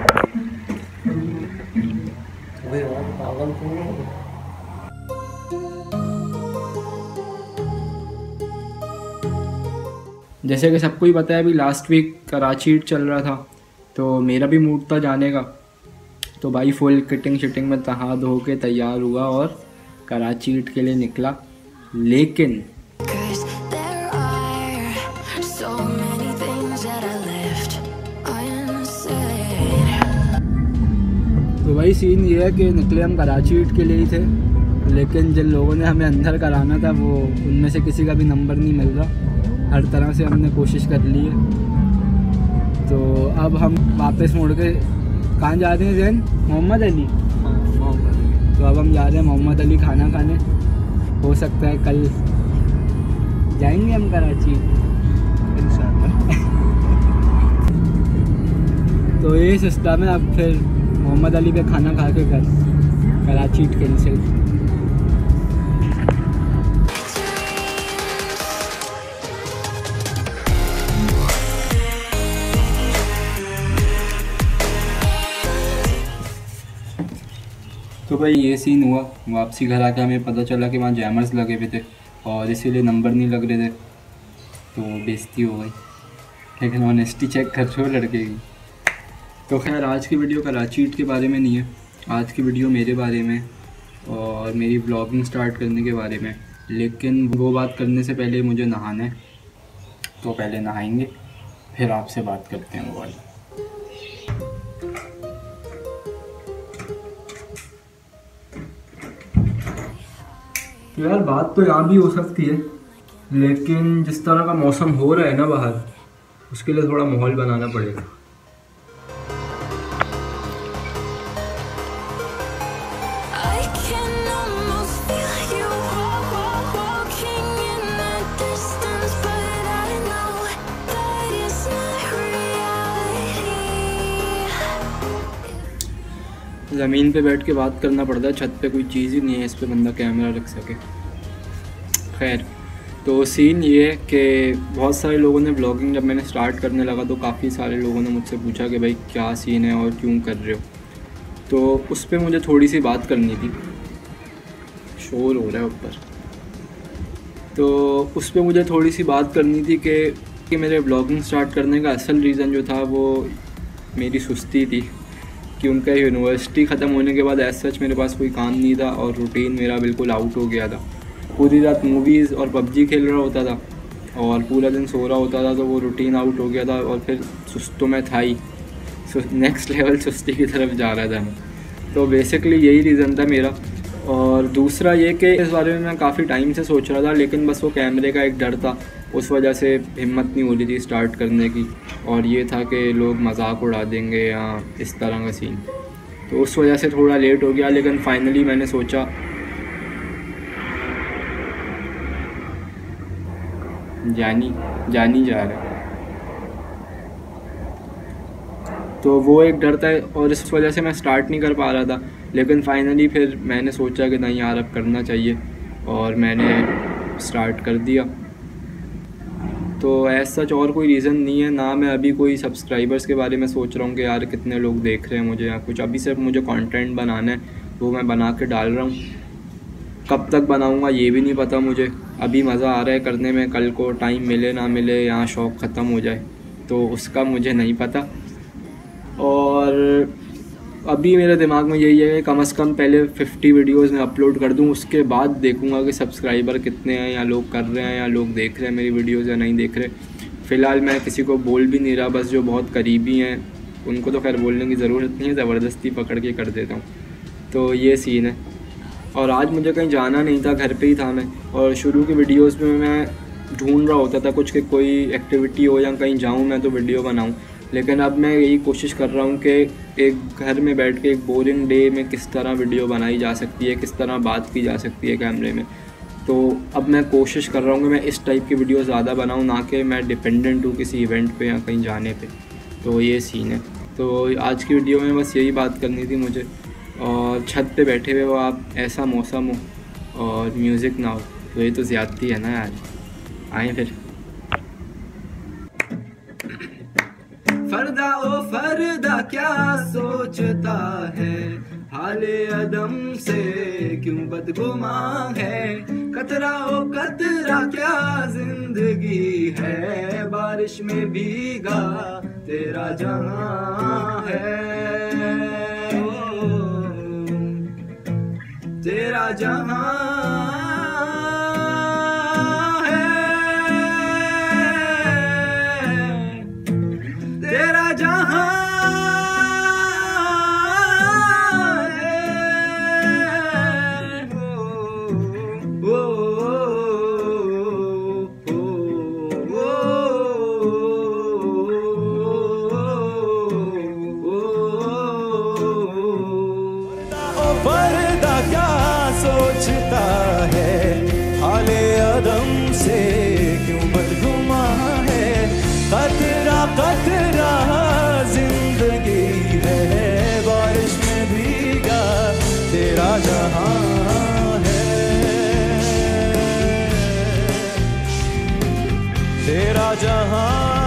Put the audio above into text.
जैसे कि सबको ही पता है अभी लास्ट वीक कराची ईद चल रहा था, तो मेरा भी मूड था जाने का। तो भाई फुल किटिंग शिटिंग में नहा धो के तैयार हुआ और कराची ईद के लिए निकला। लेकिन तो भाई सीन ये है कि निकले हम कराची ईद के लिए ही थे, लेकिन जिन लोगों ने हमें अंदर कराना था वो उनमें से किसी का भी नंबर नहीं मिल रहा। हर तरह से हमने कोशिश कर ली है। तो अब हम वापस मुड़ के कहाँ जा रहे हैं जैन? मोहम्मद अली। हाँ, मोहम्मद अली। तो अब हम जा रहे हैं मोहम्मद अली खाना खाने। हो सकता है कल जाएंगे हम कराची इंशाल्लाह। तो ये सिस्टम है। अब फिर मोहम्मद अली पे खाना खा के कर कराची कैंसिल। तो भाई ये सीन हुआ। वापसी घर आके हमें पता चला कि वहाँ जैमर्स लगे हुए थे और इसीलिए नंबर नहीं लग रहे थे, तो बेइज्जती हो गई। लेकिन ऑनेस्टी चेक कर रहे हो लड़के की। तो खैर आज की वीडियो कराची ईद के बारे में नहीं है, आज की वीडियो मेरे बारे में और मेरी ब्लॉगिंग स्टार्ट करने के बारे में। लेकिन वो बात करने से पहले मुझे नहाना है, तो पहले नहाएंगे फिर आपसे बात करते हैं वो वाली। तो यार बात तो यहाँ भी हो सकती है, लेकिन जिस तरह का मौसम हो रहा है ना बाहर, उसके लिए थोड़ा माहौल बनाना पड़ेगा। ज़मीन पे बैठ के बात करना पड़ता है, छत पे कोई चीज़ ही नहीं है इस पे बंदा कैमरा रख सके। खैर तो सीन ये है कि बहुत सारे लोगों ने ब्लॉगिंग जब मैंने स्टार्ट करने लगा तो काफ़ी सारे लोगों ने मुझसे पूछा कि भाई क्या सीन है और क्यों कर रहे हो। तो उस पर मुझे थोड़ी सी बात करनी थी। शोर हो रहा है ऊपर। तो उस पर मुझे थोड़ी सी बात करनी थी कि मेरे ब्लॉगिंग स्टार्ट करने का असल रीज़न जो था वो मेरी सुस्ती थी। क्योंकि यूनिवर्सिटी ख़त्म होने के बाद एज सच मेरे पास कोई काम नहीं था और रूटीन मेरा बिल्कुल आउट हो गया था। पूरी रात मूवीज़ और पबजी खेल रहा होता था और पूरा दिन सो रहा होता था, तो वो रूटीन आउट हो गया था और फिर सुस्त तो मैं था ही, नेक्स्ट लेवल सुस्ती की तरफ जा रहा था मैं। तो बेसिकली यही रीज़न था मेरा। और दूसरा ये कि इस बारे में मैं काफ़ी टाइम से सोच रहा था, लेकिन बस वो कैमरे का एक डर था, उस वजह से हिम्मत नहीं हो रही थी स्टार्ट करने की। और ये था कि लोग मजाक उड़ा देंगे या इस तरह का सीन, तो उस वजह से थोड़ा लेट हो गया। लेकिन फाइनली मैंने सोचा जानी जा रहा है, तो वो एक डर था और इस वजह से मैं स्टार्ट नहीं कर पा रहा था। लेकिन फाइनली फिर मैंने सोचा कि नहीं यार अब करना चाहिए और मैंने स्टार्ट कर दिया। तो ऐसा सच और कोई रीज़न नहीं है ना। मैं अभी कोई सब्सक्राइबर्स के बारे में सोच रहा हूँ कि यार कितने लोग देख रहे हैं मुझे या कुछ। अभी सिर्फ मुझे कंटेंट बनाना है, वो मैं बना के डाल रहा हूँ। कब तक बनाऊँगा ये भी नहीं पता मुझे। अभी मज़ा आ रहा है करने में, कल को टाइम मिले ना मिले या शौक़ ख़त्म हो जाए तो उसका मुझे नहीं पता। और अभी मेरे दिमाग में यही है कि कम से कम पहले 50 वीडियोज़ में अपलोड कर दूं, उसके बाद देखूंगा कि सब्सक्राइबर कितने हैं या लोग कर रहे हैं या लोग देख रहे हैं मेरी वीडियोज़ या नहीं देख रहे। फ़िलहाल मैं किसी को बोल भी नहीं रहा, बस जो बहुत करीबी हैं उनको तो खैर बोलने की ज़रूरत नहीं है, ज़बरदस्ती पकड़ के कर देता हूँ। तो ये सीन है। और आज मुझे कहीं जाना नहीं था, घर पर ही था मैं। और शुरू की वीडियोज़ में मैं ढूंढ रहा होता था कुछ कि कोई एक्टिविटी हो या कहीं जाऊँ मैं तो वीडियो बनाऊँ। लेकिन अब मैं यही कोशिश कर रहा हूँ कि एक घर में बैठ के एक बोरिंग डे में किस तरह वीडियो बनाई जा सकती है, किस तरह बात की जा सकती है कैमरे में। तो अब मैं कोशिश कर रहा हूँ कि मैं इस टाइप की वीडियो ज़्यादा बनाऊँ, ना कि मैं डिपेंडेंट हूँ किसी इवेंट पे या कहीं जाने पे। तो ये सीन है। तो आज की वीडियो में बस यही बात करनी थी मुझे। और छत पे बैठे हुए हो आप, ऐसा मौसम हो और म्यूज़िक ना हो, तो ये तो ज़्यादती है ना यार। आए फिर। फरदा ओ फरदा क्या सोचता है, हाले अदम से क्यों बदगुमा है। कतरा ओ कतरा क्या जिंदगी है, बारिश में भीगा तेरा जहां है। तेरा जहां है, तेरा जहां है। ओ, ओ, पर्दा क्या सोचता है, हाले अदम से क्यों बदगुमा है। कतरा कतरा जिंदगी है, बारिश में भीगा तेरा जहां है। तेरा जहां